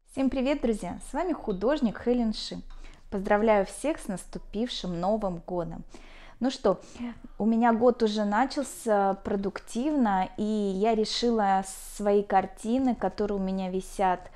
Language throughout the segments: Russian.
Всем привет, друзья! С вами художник Хелен Ши. Поздравляю всех с наступившим Новым годом! Ну что, у меня год уже начался продуктивно, и я решила свои картины, которые у меня висят,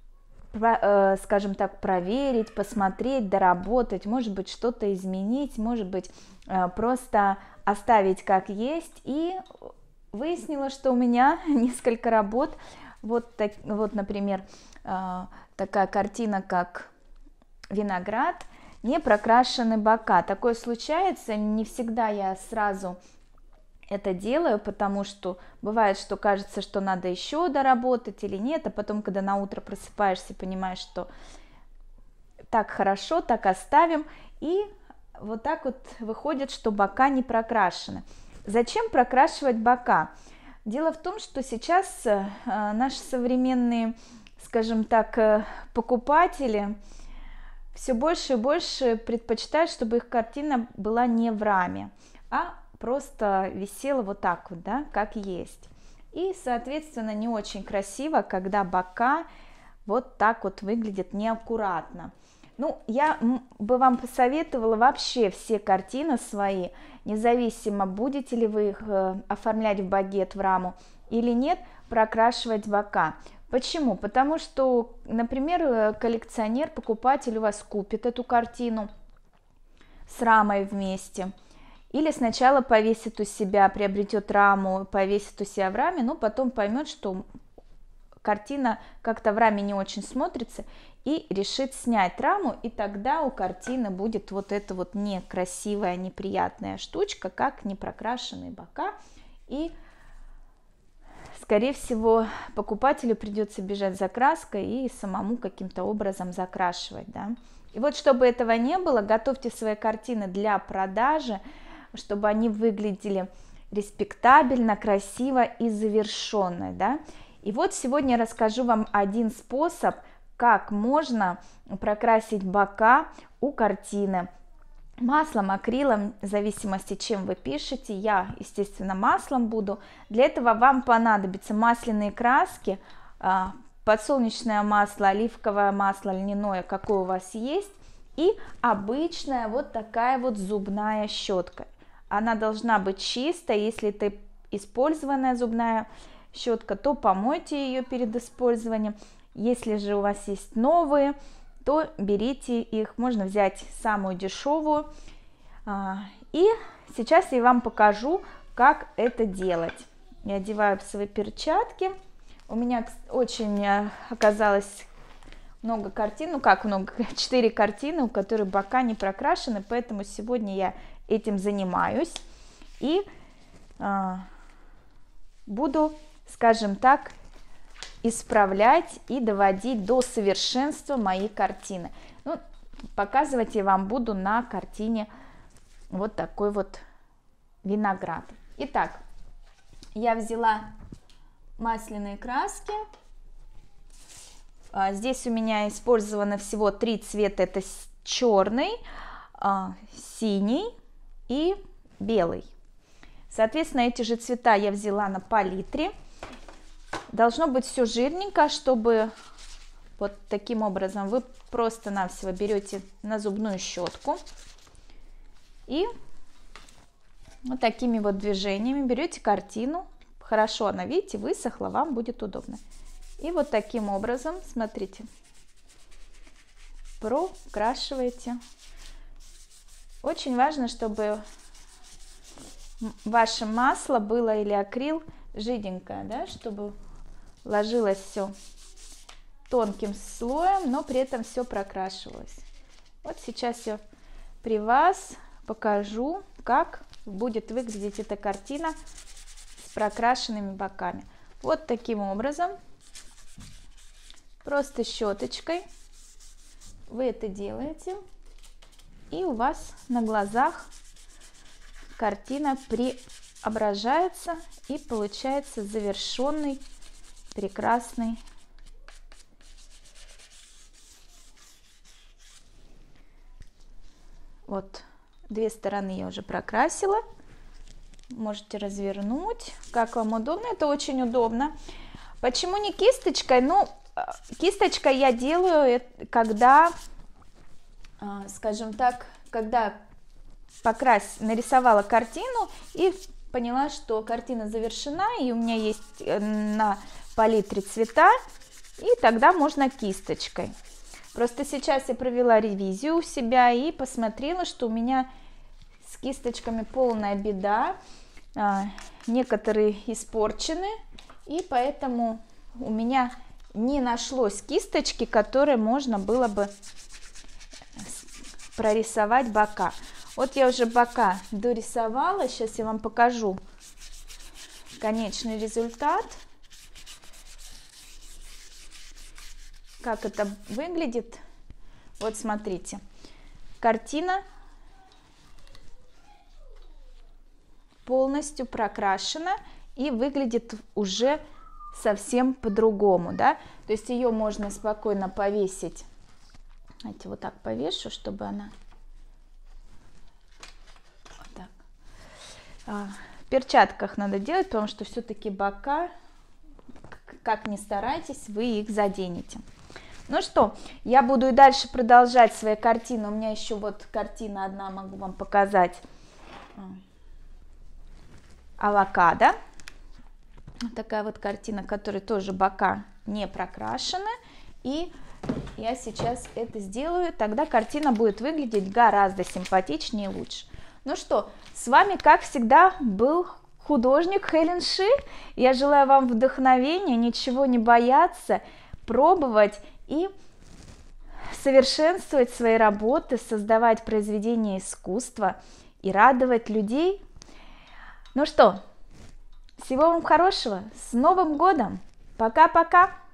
скажем так, проверить, посмотреть, доработать, может быть, что-то изменить, может быть, просто оставить как есть. И выяснила, что у меня несколько работ, вот, например, такая картина, как «Виноград», не прокрашены бока. Такое случается, не всегда я сразу это делаю, потому что бывает, что кажется, что надо еще доработать или нет, а потом, когда на утро просыпаешься, понимаешь, что так хорошо, так оставим, и вот так вот выходит, что бока не прокрашены. Зачем прокрашивать бока? Дело в том, что сейчас наши современные, скажем так, покупатели все больше и больше предпочитают, чтобы их картина была не в раме, а просто висела вот так вот, да, как есть. И, соответственно, не очень красиво, когда бока вот так вот выглядят неаккуратно. Ну, я бы вам посоветовала вообще все картины свои, независимо, будете ли вы их оформлять в багет, в раму или нет, прокрашивать бока. Почему? Потому что, например, коллекционер, покупатель у вас купит эту картину с рамой вместе, или сначала повесит у себя, приобретет раму, повесит у себя в раме, но потом поймет, что картина как-то в раме не очень смотрится, и решит снять раму, и тогда у картины будет вот эта вот некрасивая, неприятная штучка, как непрокрашенные бока, и скорее всего, покупателю придется бежать за краской и самому каким-то образом закрашивать, да. И вот, чтобы этого не было, готовьте свои картины для продажи, чтобы они выглядели респектабельно, красиво и завершенно, да. И вот сегодня я расскажу вам один способ, как можно прокрасить бока у картины. Маслом, акрилом, в зависимости, чем вы пишете. Я, естественно, маслом буду. Для этого вам понадобятся масляные краски, подсолнечное масло, оливковое масло, льняное, какое у вас есть, и обычная вот такая вот зубная щетка. Она должна быть чистая. Если это использованная зубная щетка, то помойте ее перед использованием. Если же у вас есть новые, то берите их, можно взять самую дешевую. И сейчас я вам покажу, как это делать. Я одеваю свои перчатки. У меня очень оказалось много картин, ну как много, 4 картины, у которых бока не прокрашены, поэтому сегодня я этим занимаюсь. И буду, скажем так, исправлять и доводить до совершенства мои картины. Ну, показывать я вам буду на картине вот такой вот виноград. Итак, я взяла масляные краски. Здесь у меня использовано всего 3 цвета. Это черный, синий и белый. Соответственно, эти же цвета я взяла на палитре. Должно быть все жирненько, чтобы вот таким образом вы просто-навсего берете на зубную щетку и вот такими вот движениями берете картину. Хорошо она, видите, высохла, вам будет удобно. И вот таким образом, смотрите, прокрашиваете. Очень важно, чтобы ваше масло было или акрил жиденькое, да, чтобы ложилось все тонким слоем, но при этом все прокрашивалось. Вот сейчас я при вас покажу, как будет выглядеть эта картина с прокрашенными боками. Вот таким образом, просто щеточкой вы это делаете, и у вас на глазах картина преображается и получается завершенный, прекрасный. Вот 2 стороны я уже прокрасила. Можете развернуть, как вам удобно. Это очень удобно. Почему не кисточкой? Ну, кисточкой я делаю, когда, скажем так, когда нарисовала картину и поняла, что картина завершена, и у меня есть на палитре цвета, и тогда можно кисточкой. Просто сейчас я провела ревизию у себя и посмотрела, что у меня с кисточками полная беда, некоторые испорчены, и поэтому у меня не нашлось кисточки, которые можно было бы прорисовать бока. Вот я уже бока дорисовала, сейчас я вам покажу конечный результат, как это выглядит. Вот смотрите, картина полностью прокрашена и выглядит уже совсем по-другому, да, то есть ее можно спокойно повесить. Давайте вот так повешу, чтобы она вот так. В перчатках надо делать, потому что все-таки бока, как ни старайтесь, вы их заденете. Ну что, я буду и дальше продолжать свои картины. У меня еще вот картина одна, могу вам показать. Авокадо. Такая вот картина, которой тоже бока не прокрашены. И я сейчас это сделаю, тогда картина будет выглядеть гораздо симпатичнее и лучше. Ну что, с вами, как всегда, был художник Хелен Ши. Я желаю вам вдохновения, ничего не бояться, пробовать и совершенствовать свои работы, создавать произведения искусства и радовать людей. Ну что, всего вам хорошего, с Новым годом, пока-пока!